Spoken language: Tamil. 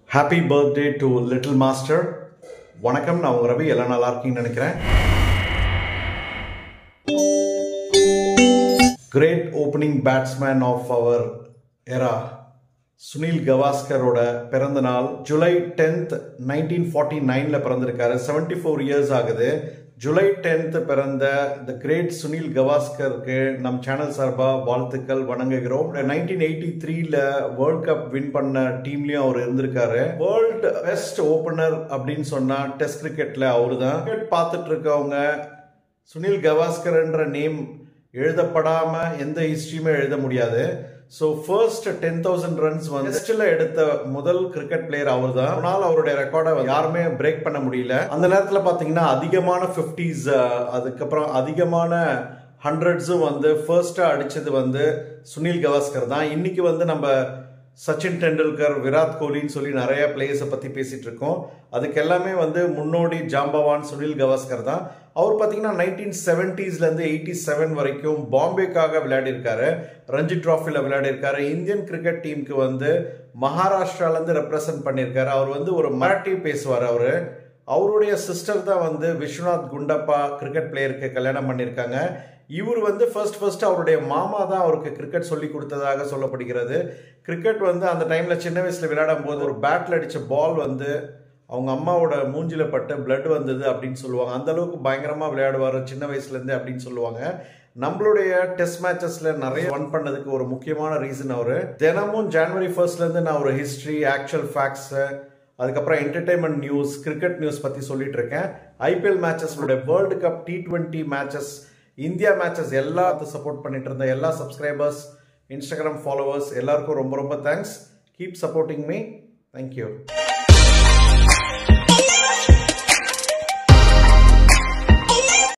Happy birthday to Little Master. வணக்கம், நான் உங்க ரவி. எல்லாம் நல்லா இருக்கீங்கன்னு நினைக்கிறேன். Great opening batsman of our era, Sunil கவாஸ்கரோட பிறந்த நாள் ஜூலை 10th 1949ல பிறந்திருக்காரு. 74 இயர்ஸ் ஆகுது. ஜூலை 10th பிறந்த தி கிரேட் சுனில் கவாஸ்கருக்கு நம் சேனல் சார்பா வாழ்த்துக்கள் வணங்குகிறோம். 1983ல வேர்ல்ட் கப் வின் பண்ண டீம்லயும் அவர் இருந்திருக்காரு. வேர்ல்ட் பெஸ்ட் ஓபனர் அப்படின்னு சொன்னா டெஸ்ட் கிரிக்கெட்ல அவரு தான். கிரிக்கெட் பார்த்துட்டு இருக்கவங்க சுனில் கவாஸ்கர்ன்ற நேம் எழுதப்படாம எந்த ஹிஸ்டரியுமே எழுத முடியாது. ஸோ ஃபர்ஸ்ட் 10,000 ரன்ஸ் வந்து டெஸ்ட்ல எடுத்த முதல் கிரிக்கெட் பிளேயர் அவர் தான். ஆனால் அவருடைய ரெக்கார்டை யாருமே பிரேக் பண்ண முடியல. அந்த நேரத்தில் பார்த்தீங்கன்னா அதிகமான 50s அதுக்கப்புறம் அதிகமான 100ஸும் வந்து ஃபர்ஸ்டா அடிச்சது வந்து சுனில் கவாஸ்கர் தான். இன்னைக்கு வந்து நம்ம சச்சின் டெண்டுல்கர், விராட் கோலின்னு சொல்லி நிறைய பிளேயர்ஸை பற்றி பேசிட்டு இருக்கோம். அதுக்கு எல்லாமே வந்து முன்னோடி ஜாம்பவான் சுனில் கவாஸ்கர் தான். அவர் பார்த்தீங்கன்னா 1970ஸ்லேருந்து 87 வரைக்கும் பாம்பேக்காக விளையாடி இருக்காரு. ரஞ்சி டிராஃபியில் விளையாடி இருக்காரு. இந்தியன் கிரிக்கெட் டீமுக்கு வந்து மகாராஷ்டிராலேருந்து ரெப்ரசன்ட் பண்ணியிருக்காரு. அவர் வந்து ஒரு மராட்டி பேசுவார். அவருடைய சிஸ்டர் தான் வந்து விஸ்வநாத் குண்டப்பா கிரிக்கெட் பிளேயருக்கு கல்யாணம் பண்ணியிருக்காங்க. இவர் வந்து ஃபர்ஸ்ட் அவருடைய மாமா தான் அவருக்கு கிரிக்கெட் சொல்லி கொடுத்ததாக சொல்லப்படுகிறது. கிரிக்கெட் வந்து அந்த டைம்ல சின்ன வயசுல விளையாடும் போது ஒரு பேட்ல அடிச்ச பால் வந்து அவங்க அம்மாவோட மூஞ்சில பட்டு பிளட் வந்தது அப்படின்னு சொல்லுவாங்க. அந்த அளவுக்கு பயங்கரமா விளையாடுவார் சின்ன வயசுல இருந்து அப்படின்னு சொல்லுவாங்க. நம்மளுடைய டெஸ்ட் மேட்சஸ்ல நிறைய ரன் பண்ணதுக்கு ஒரு முக்கியமான ரீசன் அவரு. தினமும் ஜனவரி 1st இருந்து நான் ஒரு ஹிஸ்டரி, ஆக்சுவல் ஃபேக்ட்ஸ், அதுக்கப்புறம் என்டர்டைன்மெண்ட் நியூஸ், கிரிக்கெட் நியூஸ் பத்தி சொல்லிட்டு இருக்கேன். IPL matches, world cup, T20 matches, India matches எல்லாத்தையும் சப்போர்ட் பண்ணிட்டு இருந்த எல்லா சப்ஸ்கிரைபர்ஸ், இன்ஸ்டாகிராம் ஃபாலோவர்ஸ் எல்லாருக்கும் ரொம்ப ரொம்ப thanks. Keep supporting me. Thank you.